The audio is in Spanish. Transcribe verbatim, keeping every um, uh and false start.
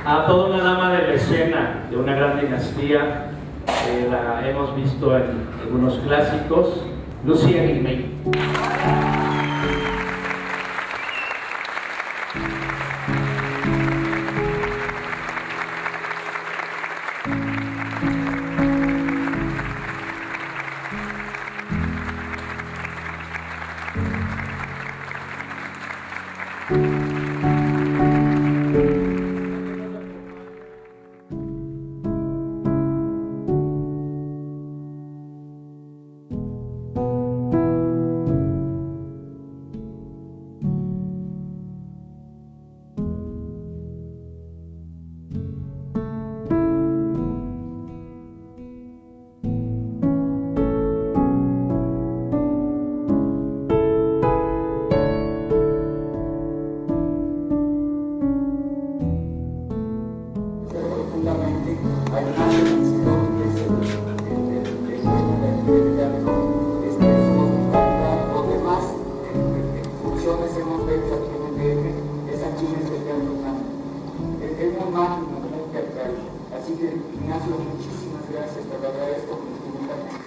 a toda una dama de la escena, de una gran dinastía, eh, la hemos visto en algunos clásicos, Lucía Grimey. Hay una dimensión que es el de la actividad, lo demás funciones hemos hecho aquí en el D F, es aquí en este teatro. Es muy mágico, muy teatral. Así que, Ignacio, muchísimas gracias, te lo agradezco infinitamente.